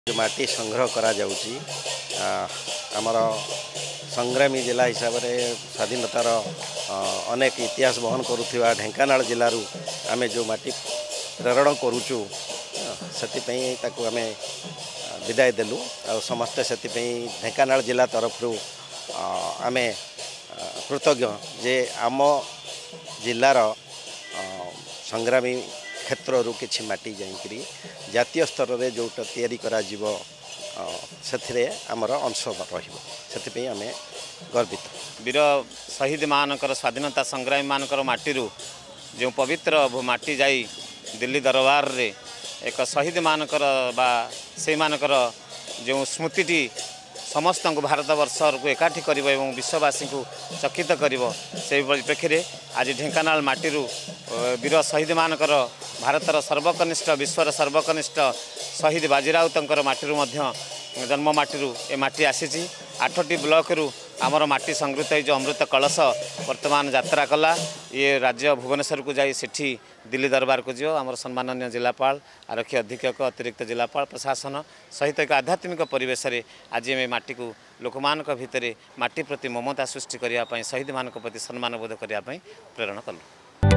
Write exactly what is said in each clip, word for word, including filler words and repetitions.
जो माटी संग्रह करा जाउची आमर संग्रामी जिला हिसाब से स्वाधीनतार अनेक इतिहास बहन करुवा ढेंकानाल जिलूर आम जो माटी प्रेरण करुचु से आम विदाय देलु आ समस्ते से ढेंकानाल जिला तरफ आम कृतज्ञ जे आम जिलार संग्रामी क्षेत्र रू कि माटी जाकरी जातीय स्तर में जोटा तैयारी करा जीवो से आमर अंश रही आम गर्वित। वीर शहीद मानकर स्वाधीनता संग्रामी मानकर माटी जो पवित्र माटी जाई दिल्ली दरबार रे एक शहीद मानकर बा से मानकर जो स्मृति समस्त भारत वर्ष को एकाठी कर विश्ववासी को चकित कर परिप्रेक्षी आज ढेंकानाल माटी वीर शहीद मानकर भारतर सर्वकनिष्ठ विश्वर सर्वकनिष्ठ शहीद बाजीराउतर माटी जन्म माटी ए माटी आसी आठटी ब्लॉक रु आमर माटी संगृत जो अमृत कलश वर्तमान यात्रा कला ये राज्य भुवनेश्वर को जाई सेठी दिल्ली दरबार को जो आमर सम्माननीय जिलापाल आरक्षी अधीक्षक अतिरिक्त जिलापाल प्रशासन सहित एक आध्यात्मिक परिवेश रे आज ये माटी को लोक मान भितर माटी प्रति ममता सृष्टि करने शहीद मान प्रति सम्मान बोध करने प्रेरण कलु।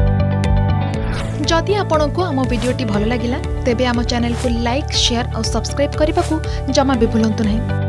जदि आपंक आम भिडी भल लगा तेब आम चैनल को लाइक शेयर और सब्सक्राइब करने को जमा भी भूलु नहीं।